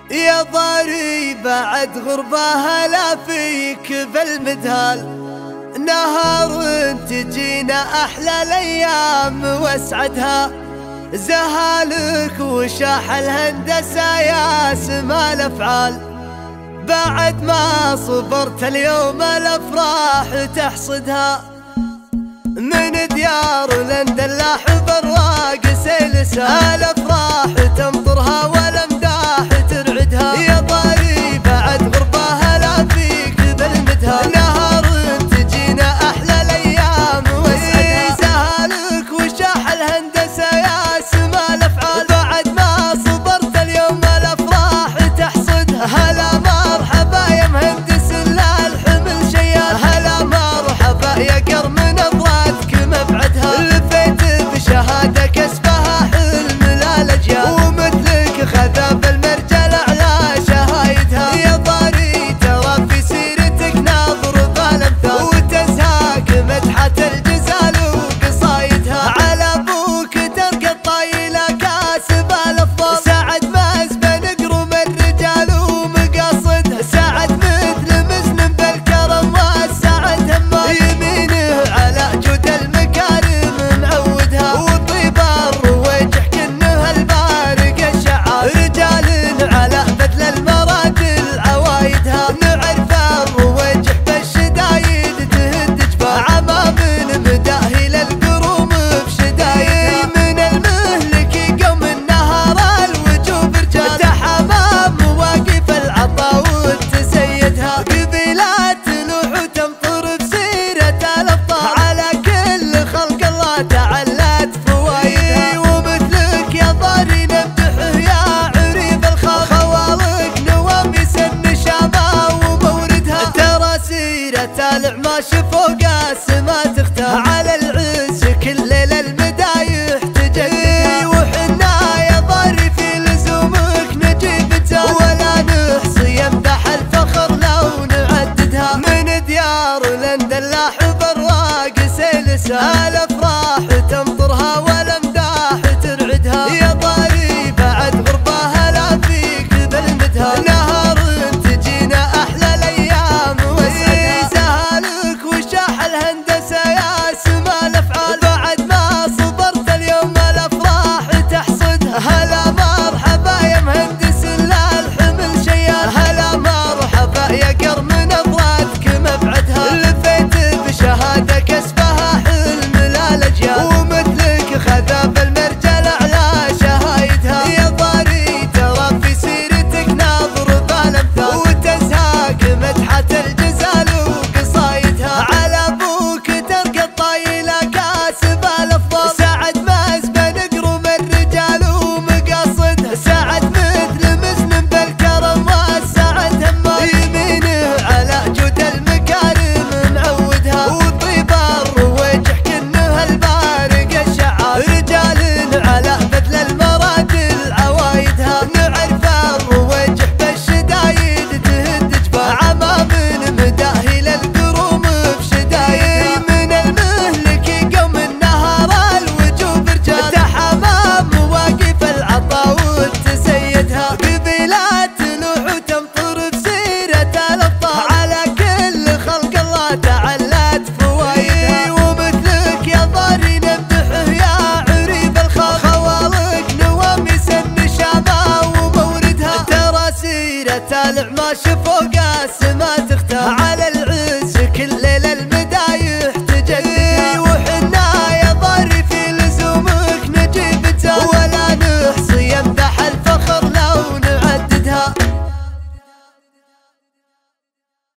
يا ضاري بعد غربة لا فيك بالمدهال، نهار تجينا أحلى الأيام واسعدها، زهالك وشاح الهندسة يا سما الأفعال، بعد ما صبرت اليوم الأفراح تحصدها، من ديار لندلاح بالراقص لسان الأفراح تمطرها والأمداح ترعدها، يا ضاري بعد غربة لا فيك بالمدهال، نهار تجينا أحلى الأيام واسعدها، زهالك وشاح الهندسة يا سما الأفعال، بعد ما صبرت اليوم الأفراح تحصدها، هلا مرحبا يا مهندس لا الحمل شيال، هلا مرحبا يا قرم نظرتك مبعدها، لفيت بشهادة كسبها حلم للأجيال، ومثلك خذا المرجل على شهايدها، يا ضاري ترى في سيرتك ناظر بالامثال، وتزهاك مدحة الجزال وقصايدها، على ابوك ترقى الطايلة كاسب الافضل، سعد مزبن قروم الرجال ومقاصدها، سعد مثل مزن بالكرم والسعد همال، يمينه على جود المكارم معودها، وطيب الرويجح كنه البارق الشعار، رجال على بذل المرادل عوايدها، نعرف الرويجح بالشدايد تهد جبال، عمام مداهي للقروم بشدايدها، من المهلك قوم النهار الوجوب رجال، تحمام مواقف العطا وتسيدها، قبيلات نوح وتمطر بسيرة الأبطال، على كل خلق الله تعلت فوايدها، ومثلك يا ضاري نمدحه يا عريب الخلق، خوالق نواميس النشامة وموردها، ترى سيرة الأعماش فوق السما تختار، على العز كل ليلة المدايح تجددها، وحنا يا ضاري في لزومك نجيب تزال، ولا نحصي يمدح الفخر لو نعددها، من ديار لندلاح بالراقص لسان الأفراح تمطرها والأمداح ترعدها، يا ضاري بعد غربة لا فيك بالمدهال، نهار تجينا أحلى الأيام واسعدها، زهالك وشاح الهندسة يا سما الأفعال، بعد ما صبرت اليوم الأفراح تحصدها، هلا مرحبا يا مهندس لا الحمل شيال، هلا مرحبا يا قرم نظرتك مبعدها، لفيت بشهادة كسبها حلم للأجيال، ومثلك خذا بالمرجل على شهايدها، يا ضاري ترى في سيرتك ناظر بالامثال، وتزهاك مدحة الجزال وقصايدها، على ابوك ترقى الطايلة كاسب الافضل، سعد مزبن قروم الرجال ومقاصدها، سعد مثل مزن بالكرم والسعد همال، يمينه على جود المكارم معودها، وطيب الرويجح كنه البارق الشعار، رجال على بذل المرادل عوايدها، نعرف الرويجح بالشدايد تهد جبال، عمام مداهي للقروم بشدايد، من المهلك قوم النهار الوجوب رجال، تحمام مواقف العطا وتسيدها، قبيلات نوح وتمطر بسيرة الأبطال، على كل خلق الله تعلت فوايدها، ومثلك يا ضاري نمدحه يا عريب الخلق، خوالق نواميس النشامة وموردها، ترى سيرة الأعماش فوق السما